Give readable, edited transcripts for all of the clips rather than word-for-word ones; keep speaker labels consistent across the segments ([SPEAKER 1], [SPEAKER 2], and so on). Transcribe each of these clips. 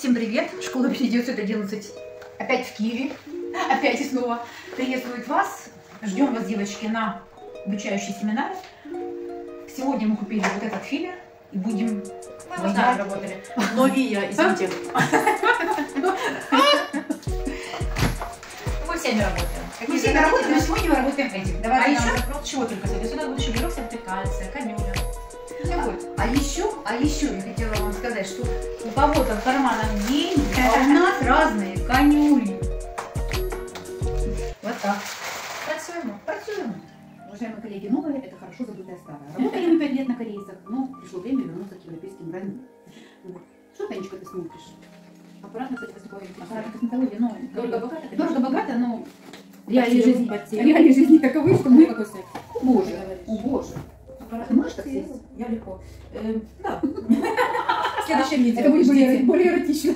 [SPEAKER 1] Всем привет! Школа 911 опять в Киеве. Опять и снова приветствует вас. Ждем вас, девочки, на обучающий семинар. Сегодня мы купили вот этот филлер и будем...
[SPEAKER 2] Мы вот так работали. Но Вия, извините.
[SPEAKER 1] Мы всеми работаем. Мы всеми работаем, но сегодня мы работаем этим.
[SPEAKER 2] А еще чего только сегодня? Сюда будет еще гидроксид, кальция, канюля.
[SPEAKER 1] А еще я хотела вам сказать, что у кого-то в карманах деньги, а у нас разные канюли. Вот так. Працуем.
[SPEAKER 3] Уважаемые коллеги, новое – это хорошо забытое старое. Работали мы 5 лет на корейцах, но пришло время вернуться к европейским брендам. Что, Танечка, ты смотришь? Аппаратно, кстати, поступает.
[SPEAKER 1] Аппаратная косметология, но
[SPEAKER 3] Дорого-богато, но реалии жизни таковы, что мы... О боже. Ты можешь так съесть?
[SPEAKER 2] Я легко. Да. Следующая неделя.
[SPEAKER 3] Это будет более эротично.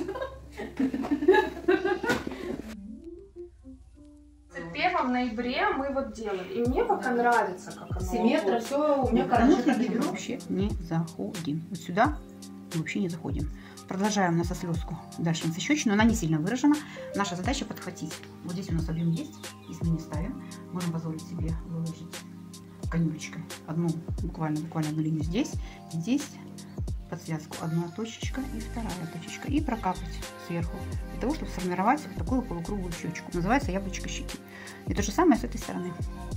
[SPEAKER 4] 1 ноября мы вот делали. И мне пока нравится, как оно.
[SPEAKER 2] Симметра, все, у меня
[SPEAKER 3] Потому что
[SPEAKER 2] короче.
[SPEAKER 3] вообще не заходим. Вот сюда мы вообще не заходим. Продолжаем насослезку дальше на сощечину. Она не сильно выражена. Наша задача подхватить. Вот здесь у нас объем есть. Если мы не ставим, можем позволить себе выложить канюлечкой буквально одну линию здесь под связку одна точечка и вторая точечка, и прокапать сверху для того, чтобы сформировать вот такую полукруглую щечку. Называется яблочко щеки. И то же самое с этой стороны.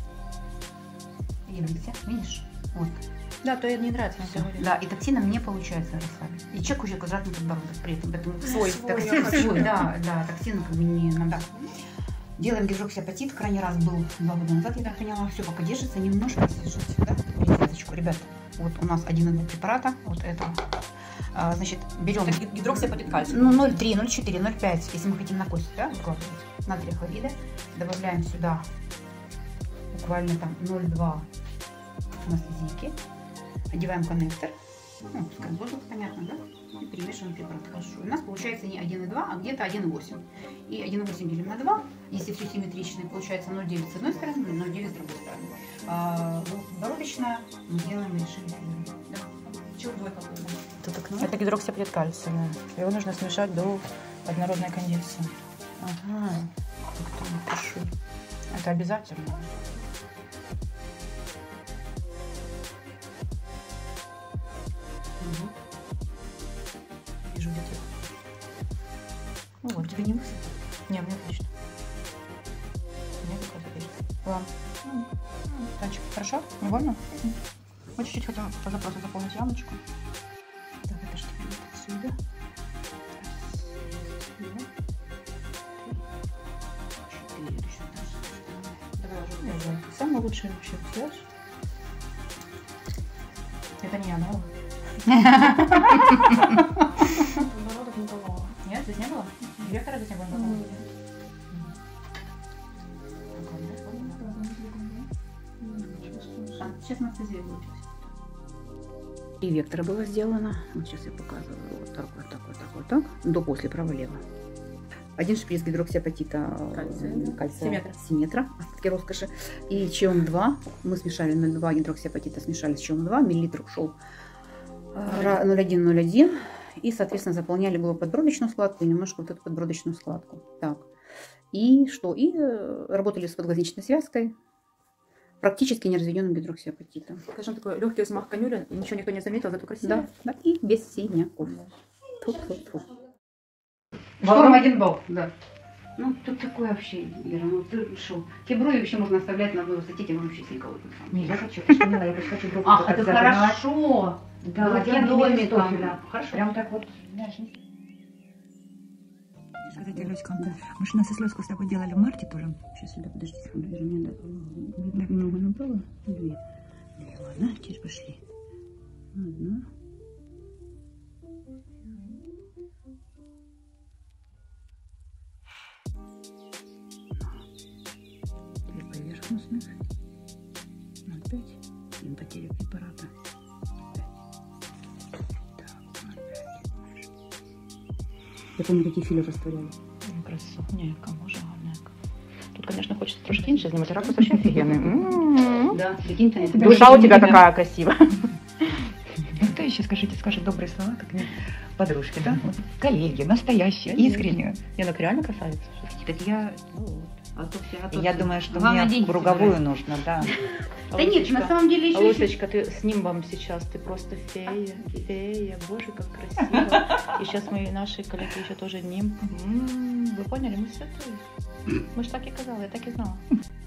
[SPEAKER 3] Видишь? Вот.
[SPEAKER 2] Да, то ей не нравится.
[SPEAKER 3] Да, и токсином не получается расслабить. И человек уже квадратный подбородок при этом. Поэтому
[SPEAKER 2] Свой.
[SPEAKER 3] Токсин, да, токсин как бы не надо. Делаем гидроксиапатит. Крайний раз был 2 года назад, я так поняла. Все пока держится, немножко сжать, да? Перевязочку. Ребята, вот у нас 1,2 препарата. Вот это. Значит, берем
[SPEAKER 2] Гидроксиапатит кальция.
[SPEAKER 3] 0,3, 0,4, 0,5, если мы хотим на кость, да, выкладывать. Натрия хлорида. Добавляем сюда буквально там 0,2 анестезийки. Одеваем коннектор. Ну, пускай воздух, понятно, да? И перемешиваем препарат хорошо. У нас получается не 1,2, а где-то 1,8. И 1,8 делим на 2. Если все симметрично, получается 0,9 с одной стороны, 0,9 с другой стороны. Подбородочная мы делаем решили филлер. Да.
[SPEAKER 2] Чего двойка будет?
[SPEAKER 5] Это гидроксиапатит кальция. Его нужно смешать до однородной конденсации.
[SPEAKER 3] Ага. Как-то напишу.
[SPEAKER 5] Это обязательно.
[SPEAKER 3] Вижу где-то.
[SPEAKER 5] Ну вот, тебе не высыпать? Не, мне отлично. Мне как раз отлично. Ладно. Танчик, хорошо? Не больно? Вот чуть-чуть хотим по запросу заполнить ямочку.
[SPEAKER 3] Так, это что? Сюда.
[SPEAKER 5] Самый лучший вообще пьешь. Это не оно.
[SPEAKER 2] Подбородок не было.
[SPEAKER 5] Нет, здесь не было? Вектора здесь не было?
[SPEAKER 3] Сейчас анестезия будет. 3 вектора было сделано. Вот сейчас я показываю. Вот так. До-после, право-лево. 1 шприц гидроксиапатита кальция симметра, остатки роскоши. И ЧОМ-2. Мы смешали 0,2 гидроксиапатита, смешали с ЧОМ-2. Миллилитр ушел 0,1. И, соответственно, заполняли было подбородочную складку и немножко вот эту подбородочную складку. Так. И что? И работали с подглазничной связкой. Практически неразведенным гидроксиапатитом.
[SPEAKER 2] Скажем, такой легкий взмах канюля, и ничего никто не заметил, зато красиво.
[SPEAKER 3] Да, и без синяков. Фу-фу-фу.
[SPEAKER 1] Шторм 1 балл.
[SPEAKER 3] Да. Ну, тут такое вообще, Ира, ну ты что? Те брови вообще можно оставлять на одной высоте, тебе вообще слегка.
[SPEAKER 1] Не, я хочу, ты поняла, я просто хочу брови.
[SPEAKER 3] Ах, это хорошо!
[SPEAKER 1] Да, вот я доме там.
[SPEAKER 3] Хорошо.
[SPEAKER 1] Прям так вот.
[SPEAKER 6] Сказать, Люська, мы же насослезку с тобой делали в марте тоже.
[SPEAKER 3] Сейчас, сюда, подожди секунду, я же мне так много набрала. 2. Ладно, теперь пошли. 1. Поверхностных. 0,5. И потеря препарата. 5. Так, 0,5. Я помню, какие филлеры растворяли.
[SPEAKER 5] Красотненько, може гарненько. Тут, конечно, хочется трошки инше снимать. Ракурс вообще офигенный.
[SPEAKER 3] Да, прикинь,
[SPEAKER 5] Душа у тебя такая красивая.
[SPEAKER 6] Кто еще, скажите, скажет добрые слова, как мне подружки, да? Вот коллеги, настоящие, искренние.
[SPEAKER 5] Не, ну реально красавица.
[SPEAKER 3] Так я... А то все, а то
[SPEAKER 6] Я
[SPEAKER 3] все.
[SPEAKER 6] думаю, что
[SPEAKER 3] Главное,
[SPEAKER 6] мне
[SPEAKER 3] деньги
[SPEAKER 6] круговую
[SPEAKER 3] собирать.
[SPEAKER 6] нужно, да.
[SPEAKER 3] Да нет, на самом деле еще...
[SPEAKER 5] Лусечка, ты с нимбом сейчас, ты просто фея, фея, боже, как красиво. И сейчас наши коллеги еще тоже нимб. Вы поняли, мы святые. Мы ж так и казали, я так и знала.